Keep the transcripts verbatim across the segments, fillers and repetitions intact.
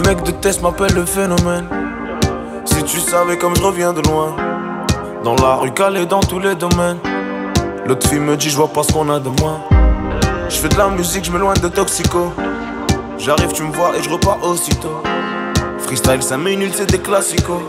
mecs de test m'appellent le phénomène. Si tu savais comme je reviens de loin, dans la rue calée dans tous les domaines. L'autre fille me dit je vois pas ce qu'on a de moi. Je fais de la musique, je m'éloigne de toxico. J'arrive, tu me vois et je repars aussitôt. Freestyle cinq minutes, c'est des classicos.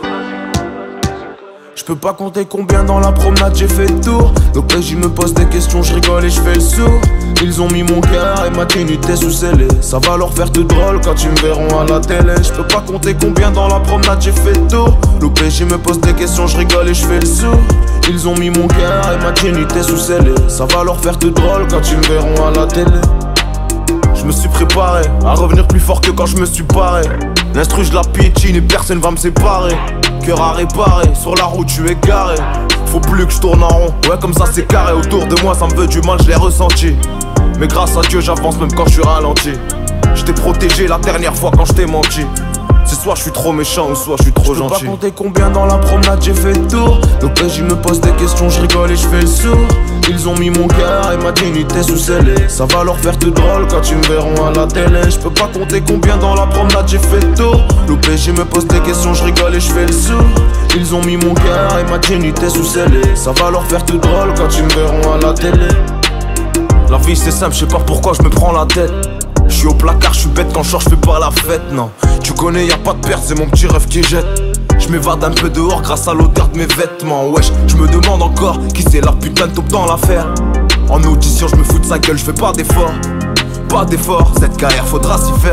Je peux pas compter combien dans la promenade j'ai fait le tour. L'O P J me pose des questions, je rigole et je fais le sourd. Ils ont mis mon cœur et ma dignité sous scellé. Ça va leur faire tout drôle quand ils me verront à la télé. Je peux pas compter combien dans la promenade j'ai fait le tour. L'O P J me pose des questions, je rigole et je fais le sourd. Ils ont mis mon cœur et ma dignité sous scellé. Ça va leur faire tout drôle quand ils me verront à la télé. Je me suis préparé à revenir plus fort que quand je me suis barré. L'instru je la piétine et personne va me séparer. Cœur à réparer, sur la route tu es garé. Faut plus que je tourne en rond, ouais comme ça c'est carré. Autour de moi ça me veut du mal, je l'ai ressenti. Mais grâce à Dieu j'avance même quand je suis ralenti. Je t'ai protégé la dernière fois quand je t'ai menti. C'est soit je suis trop méchant ou soit je suis trop gentil. Je peux pas compter combien dans la promenade j'ai fait le tour. L'O P J me pose des questions, je rigole et je fais le sourd. Ils ont mis mon cœur et ma dignité sous scellé. Ça va leur faire tout drôle quand ils me verront à la télé. Je peux pas compter combien dans la promenade j'ai fait le tour. L'O P J me pose des questions, je rigole et je fais le sourd. Ils ont mis mon cœur et ma dignité sous scellé. Ça va leur faire tout drôle quand ils me verront à la télé. La vie c'est simple, je sais pas pourquoi je me prends la tête. Je suis au placard, je suis bête quand je sors, je fais pas la fête, non. Tu connais, y a pas de perte, c'est mon petit rêve qui jette. Je m'évade un peu dehors grâce à l'odeur de mes vêtements. Wesh, je me demande encore qui c'est la putain de top dans l'affaire. En audition, je me fous de sa gueule, je fais pas d'effort. Pas d'effort, cette carrière faudra s'y faire.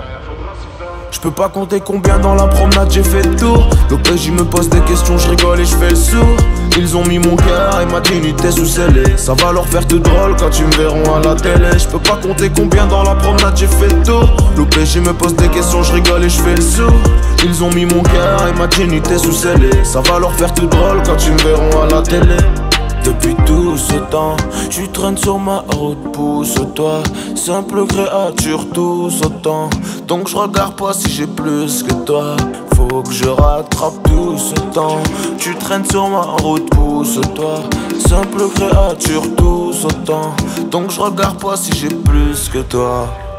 Je peux pas compter combien dans la promenade j'ai fait le tour. L'O P J me pose des questions, je rigole et je fais le sourd. Ils ont mis mon cœur et ma dignité sous scellé. Ça va leur faire tout drôle quand ils me verront à la télé. Je peux pas compter combien dans la promenade j'ai fait le tour. L'O P J me pose des questions, je rigole et je fais le sourd. Ils ont mis mon cœur et ma dignité sous scellé. Ça va leur faire tout drôle quand ils me verront à la télé. Depuis tout ce temps, tu traînes sur ma route, pousse-toi. Simple créature, tous autant. Donc je regarde pas si j'ai plus que toi. Faut que je rattrape tout ce temps. Tu traînes sur ma route, pousse-toi. Simple créature, tous autant. Donc je regarde pas si j'ai plus que toi.